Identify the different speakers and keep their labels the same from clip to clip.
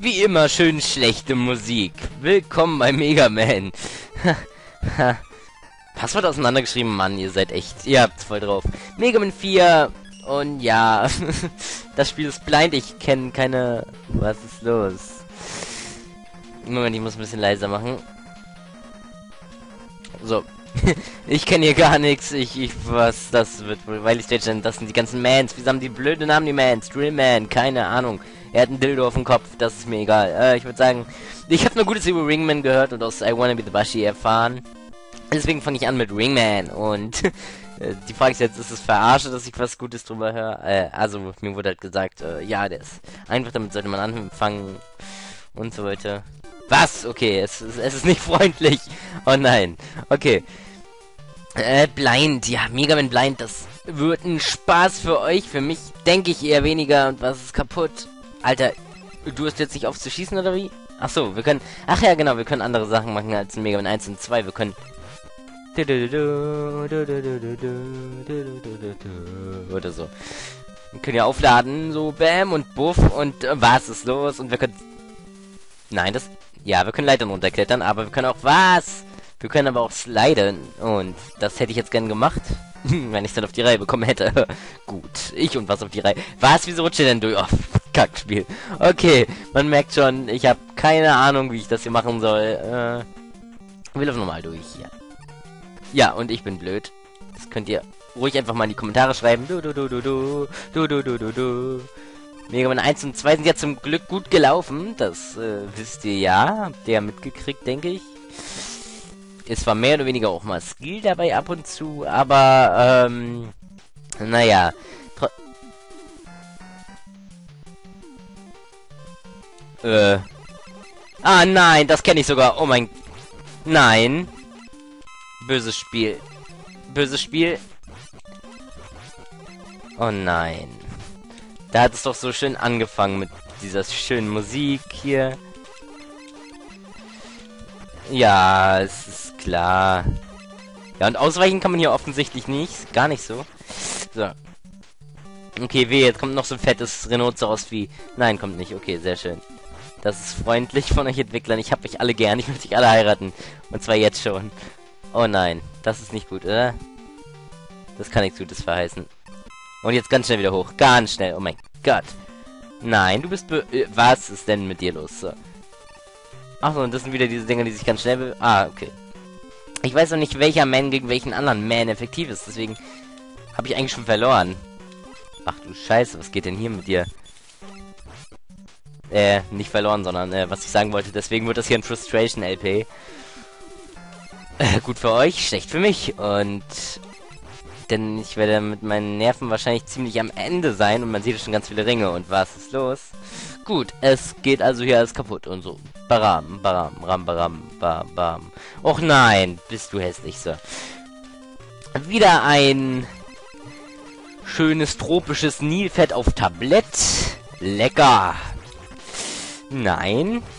Speaker 1: Wie immer schön schlechte Musik. Willkommen bei Mega Man. Passwort auseinandergeschrieben, Mann, ihr seid echt... Ihr habt's voll drauf. Mega Man 4 und ja, das Spiel ist blind, ich kenne keine... Was ist los? Moment, ich muss ein bisschen leiser machen. So. Ich kenne hier gar nichts. Was das wird wohl, weil ich Stage, das sind die ganzen Mans. Wie haben die blöde Namen, die Mans? Drillman, keine Ahnung. Er hat einen Dildo auf dem Kopf, das ist mir egal. Ich würde sagen, ich habe nur Gutes über Ringman gehört und aus I Wanna Be the Bashi erfahren. Deswegen fange ich an mit Ringman und die Frage ist jetzt, ist es verarsche, dass ich was Gutes drüber höre? Also, mir wurde halt gesagt, ja, der ist einfach, damit sollte man anfangen und so weiter. Was? Okay, es ist nicht freundlich. Oh nein. Okay. Blind. Ja, Mega Man Blind, das wird ein Spaß für euch. Für mich denke ich eher weniger. Und was ist kaputt? Alter, du hast jetzt nicht auf zu schießen, oder wie? Ach so, wir können... Ach ja, genau, wir können andere Sachen machen als in Mega Man 1 und 2. Wir können... Oder so. Wir können ja aufladen, so Bam und Buff und was ist los? Und wir können... Nein, das... Ja, wir können Leitern runterklettern, aber wir können auch was? Wir können aber auch sliden. Und das hätte ich jetzt gern gemacht. Wenn ich es dann auf die Reihe bekommen hätte. Gut, ich und was auf die Reihe. Was? Wieso rutscht ihr denn durch? Oh, Kackspiel. Okay, man merkt schon, ich habe keine Ahnung, wie ich das hier machen soll. Wir laufen nochmal durch hier. Ja, und ich bin blöd. Das könnt ihr ruhig einfach mal in die Kommentare schreiben. Mega Man 1 und 2 sind ja zum Glück gut gelaufen. Das wisst ihr ja. Habt ihr ja mitgekriegt, denke ich. Es war mehr oder weniger auch mal Skill dabei ab und zu, aber naja. Ah nein, das kenne ich sogar. Oh mein... Nein. Böses Spiel. Böses Spiel. Oh nein. Da hat es doch so schön angefangen mit dieser schönen Musik hier. Ja, es ist klar. Ja, und ausweichen kann man hier offensichtlich nicht. Gar nicht so. So. Okay, weh, jetzt kommt noch so ein fettes Rhinoceros-Vieh. Nein, kommt nicht. Okay, sehr schön. Das ist freundlich von euch Entwicklern. Ich hab euch alle gern. Ich möchte euch alle heiraten. Und zwar jetzt schon. Oh nein, das ist nicht gut, oder? Das kann nichts Gutes verheißen. Und jetzt ganz schnell wieder hoch. Ganz schnell. Oh mein Gott. Nein, du bist was ist denn mit dir los? So. Achso, und das sind wieder diese Dinger, die sich ganz schnell... Ah, okay. Ich weiß noch nicht, welcher Man gegen welchen anderen Man effektiv ist. Deswegen habe ich eigentlich schon verloren. Ach du Scheiße, was geht denn hier mit dir? Nicht verloren, sondern, was ich sagen wollte. Deswegen wird das hier ein Frustration-LP. Gut für euch, schlecht für mich. Und... Denn ich werde mit meinen Nerven wahrscheinlich ziemlich am Ende sein. Und man sieht schon ganz viele Ringe. Und was ist los? Gut, es geht also hier alles kaputt und so. Baram, baram, ram, baram, bam, bam. Och nein, bist du hässlich, so. Wieder ein schönes tropisches Nilfett auf Tablett. Lecker. Nein.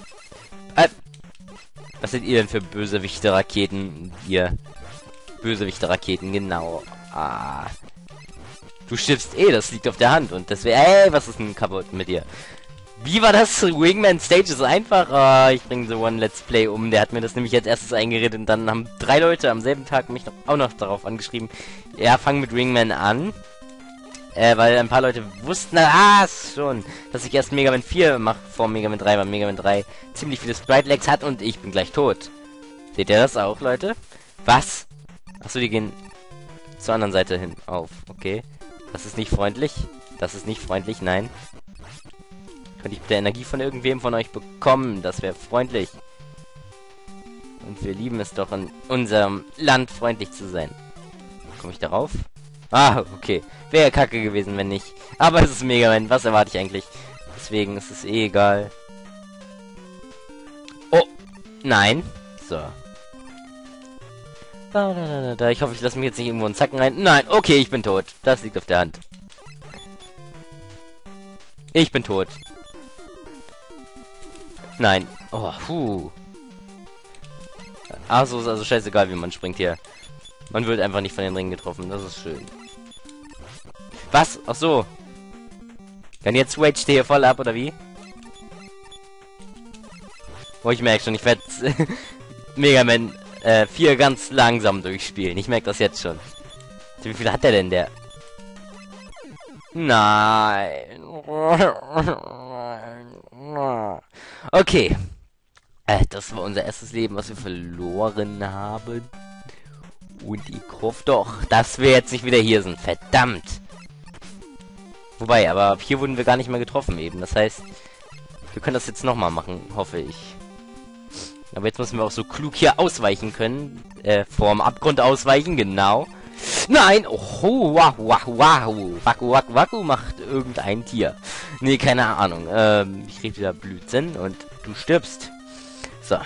Speaker 1: Was seid ihr denn für Bösewichte-Raketen? Ihr Bösewichte-Raketen, genau. Ah. Du stirbst das liegt auf der Hand. Und das wäre... Ey, was ist denn kaputt mit dir? Wie war das? Wingman Stage ist einfach. Ich bringe so One Let's Play um. Der hat mir das nämlich als erstes eingeredet. Und dann haben 3 Leute am selben Tag mich auch noch darauf angeschrieben. Ja, fang mit Wingman an. Weil ein paar Leute wussten, schon, dass ich erst Mega Man 4 mache vor Mega Man 3, weil Mega Man 3 ziemlich viele Sprite-Lags hat und ich bin gleich tot. Seht ihr das auch, Leute? Was? Achso, die gehen zur anderen Seite hin auf. Okay. Das ist nicht freundlich. Das ist nicht freundlich, nein. Könnte ich bitte Energie von irgendwem von euch bekommen? Das wäre freundlich. Und wir lieben es doch, in unserem Land freundlich zu sein. Komme ich darauf? Ah, okay. Wäre kacke gewesen, wenn nicht. Aber es ist Mega Man. Was erwarte ich eigentlich? Deswegen ist es eh egal. Oh! Nein. So. Ich hoffe, ich lasse mich jetzt nicht irgendwo in Zacken rein. Nein, okay, ich bin tot. Das liegt auf der Hand. Ich bin tot. Nein. Oh, puh. Achso, ist also scheißegal, wie man springt hier. Man wird einfach nicht von den Ringen getroffen. Das ist schön. Was? Ach so. Dann jetzt switcht ihr hier voll ab, oder wie? Oh, ich merke schon, ich werde Mega Man 4 ganz langsam durchspielen. Ich merke das jetzt schon. Wie viel hat der denn, der? Nein. Okay. Das war unser erstes Leben, was wir verloren haben. Und ich hoffe doch, dass wir jetzt nicht wieder hier sind. Verdammt. Wobei, aber ab hier wurden wir gar nicht mehr getroffen eben. Das heißt, wir können das jetzt nochmal machen, hoffe ich. Aber jetzt müssen wir auch so klug hier ausweichen können. Vorm Abgrund ausweichen, genau. Nein! Oh, wow, wow, wow. Waku, waku, waku macht irgendein Tier. Nee, keine Ahnung. Ich rede wieder Blödsinn und du stirbst. So.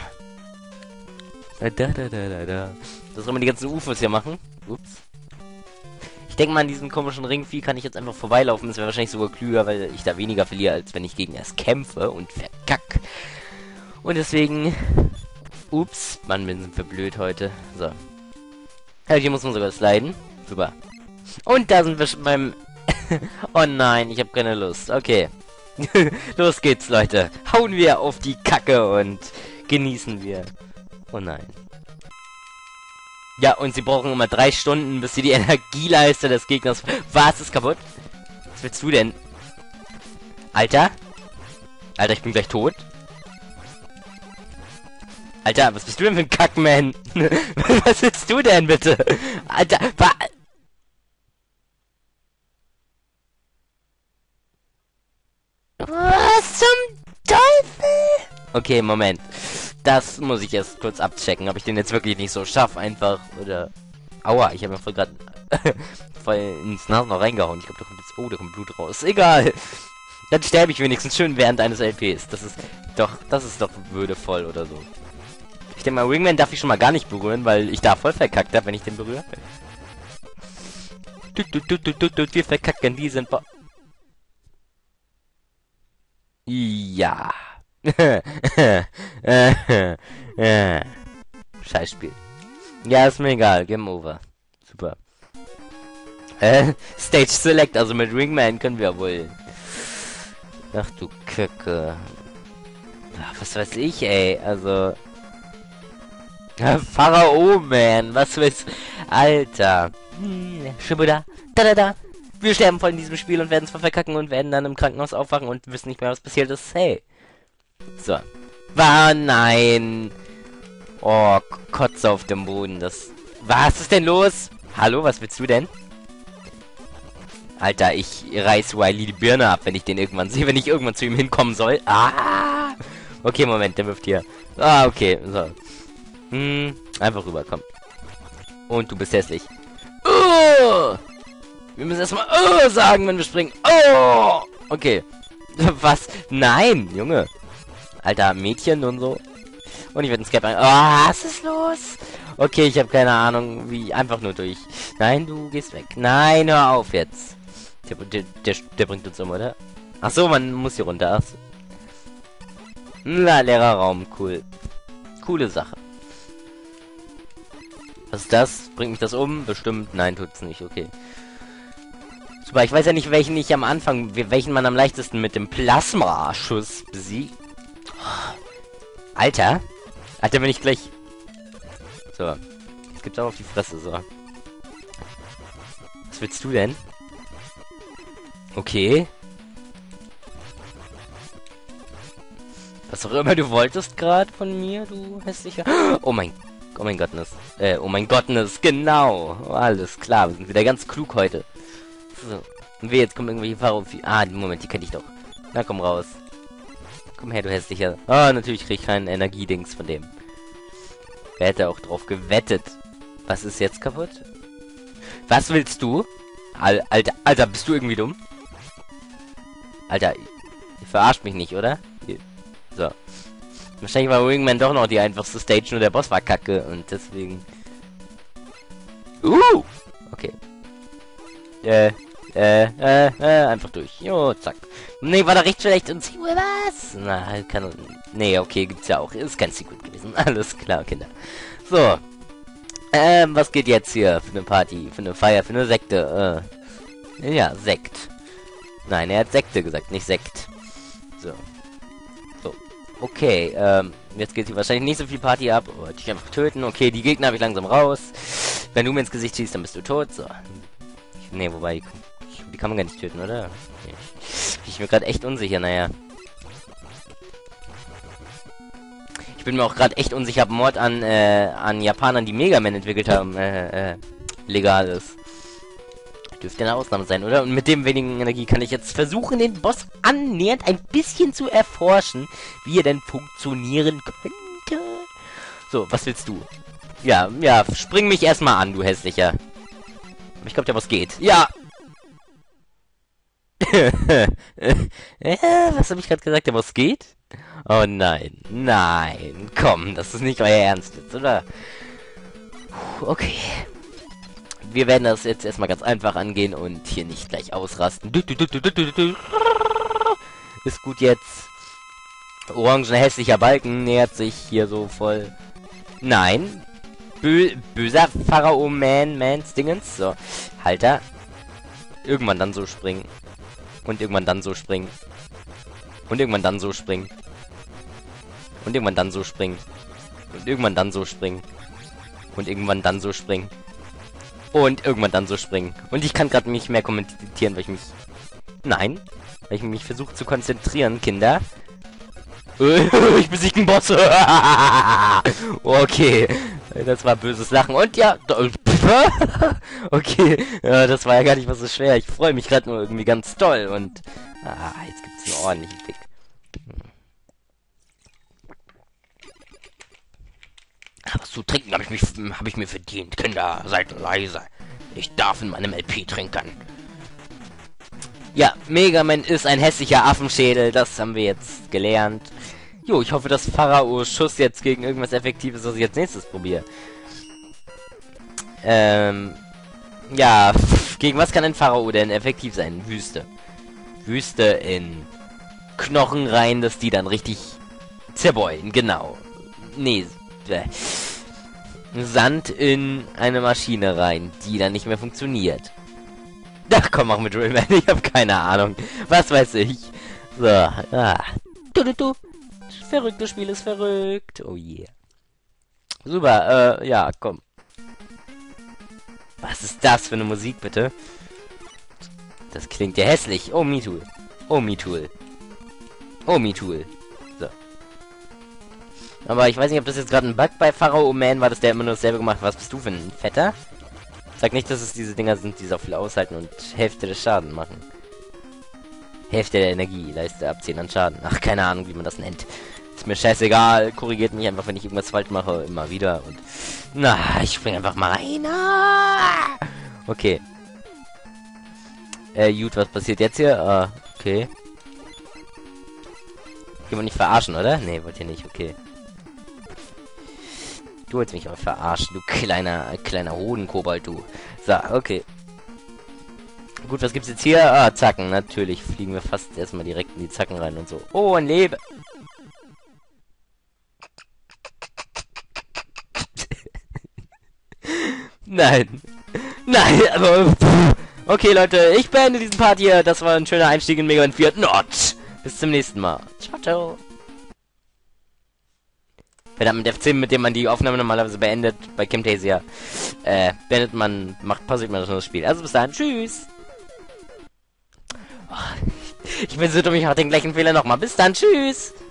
Speaker 1: Das soll man die ganzen UFOs hier machen. Ups. Ich denke mal, an diesem komischen Ringvieh kann ich jetzt einfach vorbeilaufen. Das wäre wahrscheinlich sogar klüger, weil ich da weniger verliere, als wenn ich gegen es kämpfe und verkack. Und deswegen... Ups, Mann, sind wir blöd heute. So. Ja, hier muss man sogar sliden. Super. Und da sind wir schon beim... Oh nein, ich habe keine Lust. Okay. Los geht's, Leute. Hauen wir auf die Kacke und genießen wir. Oh nein. Ja, und sie brauchen immer 3 Stunden, bis sie die Energieleiste des Gegners... Was ist kaputt? Was willst du denn? Alter? Alter, ich bin gleich tot. Alter, was bist du denn für ein Kackman? Was willst du denn bitte? Alter, was zum Teufel? Okay, Moment. Das muss ich erst kurz abchecken, ob ich den jetzt wirklich nicht so schaffe, einfach, oder... Aua, ich habe mir voll gerade voll ins Nasenloch reingehauen. Ich glaube, da kommt jetzt... Oh, da kommt Blut raus. Egal. Dann sterbe ich wenigstens schön während eines LPs. Das ist doch würdevoll oder so. Ich denke mal, Wingman darf ich schon mal gar nicht berühren, weil ich da voll verkackt habe, wenn ich den berühre. Wir verkacken diesen Ja. Scheißspiel. Ja, ist mir egal. Game over. Super. Stage Select, also mit Wingman können wir wohl. Ach du Kacke. Ach, was weiß ich, ey. Also... Pharao, man. Was willst... Alter. Shibuda. Da. Wir sterben voll in diesem Spiel und werden es voll verkacken und werden dann im Krankenhaus aufwachen und wissen nicht mehr, was passiert ist. Hey. So. Nein. Oh, Kotze auf dem Boden. Was ist denn los? Hallo, was willst du denn? Alter, ich reiß Wily die Birne ab, wenn ich den irgendwann sehe, wenn ich irgendwann zu ihm hinkommen soll. Ah! Okay, Moment, der wirft hier. Ah, okay, so. Einfach rüber, komm. Und du bist hässlich. Oh! Wir müssen erstmal sagen, wenn wir springen. Oh! Okay. Was? Nein, Junge. Alter, Mädchen und so. Und ich werde ein Skip ein. Oh, was ist los? Okay, ich habe keine Ahnung, wie. Einfach nur durch. Nein, du gehst weg. Nein, hör auf jetzt. Der bringt uns um, oder? Ach so, man muss hier runter. Ach so. Na, leerer Raum. Cool. Coole Sache. Was ist das? Bringt mich das um? Bestimmt. Nein, tut's nicht. Okay. Super, ich weiß ja nicht, welchen ich am Anfang, welchen man am leichtesten mit dem Plasma-Schuss besiegt. Alter. Alter, wenn ich gleich... So. Jetzt gibt's auch auf die Fresse, so. Was willst du denn? Okay. Was auch immer du wolltest gerade von mir, du hässlicher... Oh mein Gottness. Oh mein Gottness, genau. Alles klar, wir sind wieder ganz klug heute. So. Und jetzt kommen irgendwelche Pharao... Ah, Moment, die kenne ich doch. Na, komm raus. Komm her, du hässlicher. Ah, natürlich krieg ich keinen Energiedings von dem. Wer hätte auch drauf gewettet? Was ist jetzt kaputt? Was willst du? Alter, bist du irgendwie dumm? Alter, ihr verarscht mich nicht, oder? So. Wahrscheinlich war Wingman doch noch die einfachste Stage, nur der Boss war kacke und deswegen... Okay. Einfach durch. Jo, zack. Nee, war da recht schlecht und was? Na, kann... Nee, okay, gibt's ja auch. Ist kein Secret gewesen. Alles klar, Kinder. So. Was geht jetzt hier für eine Party, für eine Feier, für eine Sekte? Ja, Sekt. Nein, er hat Sekte gesagt, nicht Sekt. So. So. Okay, Jetzt geht hier wahrscheinlich nicht so viel Party ab. Oh, dich einfach töten. Okay, die Gegner habe ich langsam raus. Wenn du mir ins Gesicht schießt, dann bist du tot. So. Nee, wobei, die kann man gar nicht töten, oder? Okay. Bin ich mir gerade echt unsicher, naja. Ich bin mir auch gerade echt unsicher, ob Mord an Japanern, die Mega Man entwickelt haben, legal ist. Dürfte eine Ausnahme sein, oder? Und mit dem wenigen Energie kann ich jetzt versuchen, den Boss annähernd ein bisschen zu erforschen, wie er denn funktionieren könnte. So, was willst du? Ja, spring mich erstmal an, du hässlicher. Ich glaube, der Boss geht. Ja! Was habe ich gerade gesagt? Der Boss geht? Oh nein, nein, komm, das ist nicht euer Ernst jetzt, oder? Okay. Wir werden das jetzt erstmal ganz einfach angehen und hier nicht gleich ausrasten. Ist gut jetzt. Orangen hässlicher Balken nähert sich hier so voll. Nein. Böser Pharao-Mans Dingens. So. Halter. Irgendwann dann so springen. Und irgendwann dann so springen. Und irgendwann dann so springen. Und irgendwann dann so springen. Und irgendwann dann so springen. Und irgendwann dann so springen. Und irgendwann dann so springen. Und ich kann gerade nicht mehr kommentieren, weil ich mich... Nein. Weil ich mich versuche zu konzentrieren, Kinder. Ich besiege den Boss. Okay. Das war böses Lachen. Und ja... Okay. Ja, das war ja gar nicht mal so schwer. Ich freue mich gerade nur irgendwie ganz toll. Und... jetzt gibt es einen ordentlichen Fick. Was zu trinken habe ich mir verdient. Kinder, seid leise. Ich darf in meinem LP trinken. Ja, Mega Man ist ein hässlicher Affenschädel. Das haben wir jetzt gelernt. Jo, ich hoffe, dass Pharao Schuss jetzt gegen irgendwas Effektives, was ich jetzt nächstes probiere. Ja, gegen was kann ein Pharao denn effektiv sein? Wüste. Wüste in Knochen rein, dass die dann richtig zerbeulen. Genau. Nee, Sand in eine Maschine rein, die dann nicht mehr funktioniert. Ach komm, mach mit Drillman, ich habe keine Ahnung. Was weiß ich. So, Du. Verrücktes Spiel ist verrückt. Oh yeah. Super, ja, komm. Was ist das für eine Musik, bitte? Das klingt ja hässlich. Oh, MeTool. Oh, MeTool. Oh, MeTool. So. Aber ich weiß nicht, ob das jetzt gerade ein Bug bei Pharao Man war, dass der immer nur dasselbe gemacht hat. Was bist du für ein Fetter? Sag nicht, dass es diese Dinger sind, die so viel aushalten und Hälfte des Schaden machen. Hälfte der Energieleiste abziehen an Schaden. Ach, keine Ahnung, wie man das nennt. Ist mir scheißegal. Korrigiert mich einfach, wenn ich irgendwas falsch mache. Immer wieder. Und na, ich spring einfach mal rein. Okay. Gut, was passiert jetzt hier? Okay. Können wir nicht verarschen, oder? Nee, wollt ihr nicht. Okay. Du willst mich aber verarschen, du kleiner Hodenkobold, du. So, okay. Gut, was gibt's jetzt hier? Zacken. Natürlich fliegen wir fast erstmal direkt in die Zacken rein und so. Oh, ein Leben. Nein. Nein, aber... Okay, Leute, ich beende diesen Part hier. Das war ein schöner Einstieg in Mega Man 4 Notch. Bis zum nächsten Mal. Ciao, ciao. Verdammt, mit F10, mit dem man die Aufnahme normalerweise beendet, bei Camtasia, pausiert man das Spiel. Also bis dahin, tschüss! Oh, ich bin so dumm, ich mache den gleichen Fehler nochmal. Bis dann, tschüss!